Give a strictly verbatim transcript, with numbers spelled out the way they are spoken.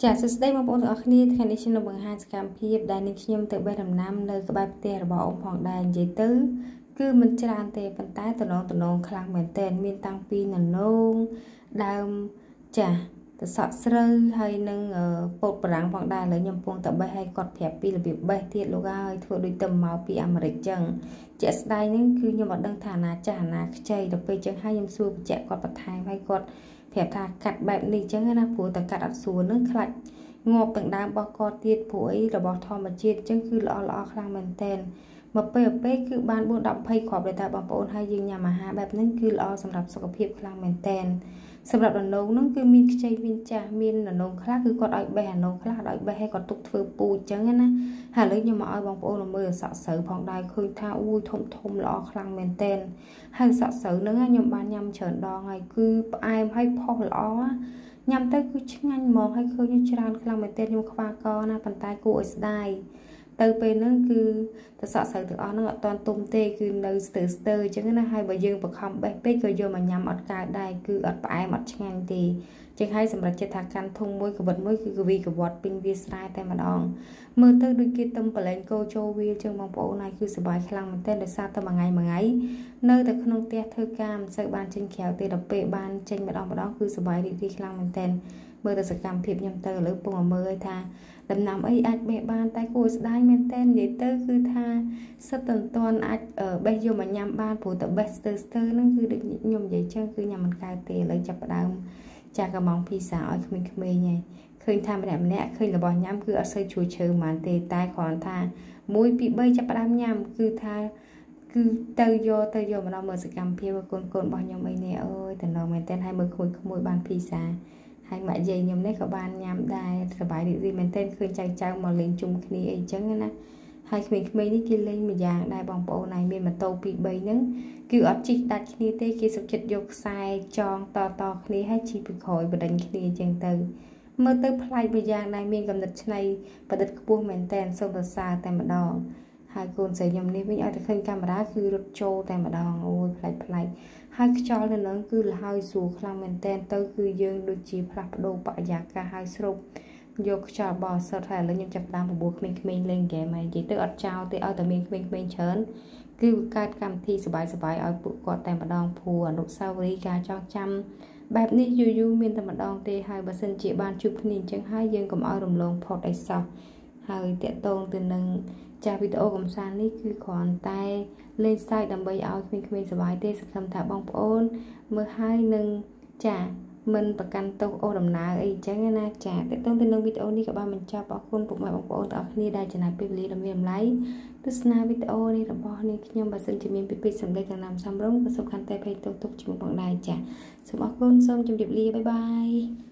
ចាសស្ដីមកបងប្អូនទាំងអស់គ្នាថ្ងៃនេះខ្ញុំនឹងបង្ហាញសកម្មភាពដែលនាងខ្ញុំទៅបេះដំណាំនៅក្បែរផ្ទះរបស់អ៊ំផងដែរនិយាយទៅគឺមិនច្រើនទេប៉ុន្តែតំណងតំណងខ្លាំងមែនទែនមានតាំងពីននងដើមចាសទៅសក់ស្រូវហើយនឹងពោតប្រាំងផងដែរឥឡូវខ្ញុំកំពុងតែបេះឲ្យគាត់ប្រាប់ពីរបៀបបេះទៀតលោកហើយធ្វើដូចទៅមកពីអាមេរិកចឹងជាក់ស្ដែងហ្នឹងគឺខ្ញុំអត់ដឹងថាអាណាចាស់អាណាខ្ចីដល់ពេលចឹងហើយខ្ញុំសួរបញ្ជាក់គាត់បន្ថែមឲ្យគាត់ប្រាប់ថាកាត់បែបនេះចឹងណាព្រោះតែកាត់អត់ស្រួលនឹងខ្លាច់ងាប់ទាំងដើមរបស់គាត់ទៀតព្រោះអីរបស់ធម្មជាតិចឹងគឺល្អល្អខ្លាំងមែនតើមកពេលពេលគឺបានបួនដល់ยี่สิบគ្រាប់ដែរតើបងប្អូនហើយយើងញ៉ាំអាហារបែបហ្នឹងគឺល្អសម្រាប់សុខភាពខ្លាំងមែនតើសម្រាប់ដំណងហ្នឹងគឺមានខ្ចីមានចាស់មានដំណងខ្លះគឺគាត់ឲ្យបេះដំណងខ្លះឲ្យបេះឲ្យគាត់ទុកធ្វើពូជចឹងណាហើយឥឡូវខ្ញុំមកឲ្យបងប្អូនមើលសក់ស្រូវផងដែរឃើញថាអូយធំធំល្អខ្លាំងមែនតើហើយសក់ស្រូវហ្នឹងខ្ញុំបានញ៉ាំច្រើនដងហើយគឺផ្អែមហើយផុសល្អញ៉ាំទៅគឺឆ្ងាញ់ហ្មងហើយឃើញច្រើនខ្លាំងមែនតើខ្ញុំខ្វះកណាប៉ុន្តែគួរឲ្យស្ដាយទៅពេលហ្នឹងគឺតសក់ស្រូវទាំងអស់ហ្នឹងអត់តាន់ទុំទេគឺនៅស្ទើស្ទើអញ្ចឹងណាហើយបើយើងបង្ខំបេះពេកក៏យកមកញ៉ាំអត់កើតដែរគឺអត់ផ្អែមអត់ឆ្ងាញ់ទេចឹងហើយសម្រាប់ចិត្តថាកាន់ធុងមួយកវិតមួយគឺកវីកវត្តពេញវាស្រែតែម្ដងមើលទៅដូចគេទំប្រឡែងគោចូលវាចឹងបងប្អូនហើយគឺសុបាយខ្លាំងមែនតើដោយសារតែមួយថ្ងៃមួយថ្ងៃនៅតែក្នុងផ្ទះធ្វើការមិនសូវបានចេញក្រៅទេដល់ពេលបានចេញម្ដងម្ដងគឺសុបាយរីករាយខ្លាំងមែនតើមើលទៅសកម្មភាពខ្ញុំទៅឥឡូវពងមើលឲ្យថាដំណាំអីអាចបេះបានតែគួរស្ដាយមែនតើនិយាយទៅគឺថាសិតតន្តាន់អាចបេះយកមកញ៉ាំបានព្រោះតែបេះស្ទើស្ទើហ្នឹងគឺដូចខ្ញុំនិយាយចឹងគឺញ៉ាំមិនកើតទេឥឡូវចាប់ផ្ដើមចាក់កំងភីសាឲ្យក្មេងៗហើយឃើញថាម្នាក់ម្នាក់ឃើញរបស់ញ៉ាំគឺអត់សូវជួយឈើហ្មងទេតែគ្រាន់ថាមួយពីរចាប់ផ្ដើមញ៉ាំគឺថាគឺទៅយកទៅយកម្ដងមើលសកម្មភាពកូនកូនរបស់ខ្ញុំអីនេះអើយតំណងមែនតើហើយមើលក្មួយក្មួយបានភីសាហើយម៉ាក់យាយខ្ញុំនេះក៏បានញ៉ាំដែរសប្បាយរីករាយមែនទែនឃើញចៅចៅមកលេងជុំគ្នាអីចឹងណាហើយក្មេងៗនេះគេលេងមួយយ៉ាងដែរបងប្អូនហើយមានម៉ូតូពីរបីហ្នឹងគឺអត់ជិះដាច់គ្នាទេគេសុខចិត្តយកខ្សែចងតតគ្នាហើយជិះពីក្រោយបដិញគ្នាចឹងទៅមើលទៅប្លែកមួយយ៉ាងដែរមានកំណត់ឆ្នៃប្រឌិតខ្ពស់មែនទែនសូមសរសើរតែម្ដងហើយកូនស្រីខ្ញុំនេះវិញឲ្យតែឃើញកាមេរ៉ាគឺរត់ចូលតែម្ដងអូយប្លែកប្លែកហើយខ្យល់នៅនឹងគឺលហើយស្រួលខ្លាំងមែនតើទៅគឺយើងដូចជាផ្លាស់ប្ដូរបរិយាកាសហើយស្រូបយកខ្យល់បរិសុទ្ធហើយឥឡូវខ្ញុំចាប់តាមបបួលក្មេងៗលេងហ្គេមហើយនិយាយទៅអត់ចោលទេឲ្យតែមានក្មេងៗច្រើនគឺកើតកម្មវិធីសប្បាយសប្បាយឲ្យពួកគាត់តែម្ដងព្រោះអនុស្សាវរីយ៍ការចងចាំបែបនេះយូរយូរមានតែម្ដងទេហើយបើសិនជាបានជួបគ្នាអញ្ចឹងហើយយើងកុំឲ្យរំលងផុតអីសោះហើយតាក់ទងទៅនឹងចាស់វីដេអូកំសាន្តនេះគឺគ្រាន់តែលេងសើចដើម្បីឲ្យក្មេងៗសប្បាយទេសង្ឃឹមថាបងប្អូនមើលហើយនឹងចាមិនប្រកាន់ទោសអូដំណើរអីចឹងណាចាតាក់ទងទៅនឹងវីដេអូនេះក៏បានបញ្ចប់អរគុណពុកម៉ែបងប្អូនទាំងអស់គ្នាដែលចំណាយពេលវេលាដ៏មានតម្លៃទស្សនាវីដេអូនេះរបស់នាងខ្ញុំបើសិនជាមានពីពេកសម្លេងទាំងណាំសំរុំក៏សូមខន្តីភ័យទោសទុកជាមួយផងដែរចាសូមអរគុណសូមជម្រាបលាបាយបាយ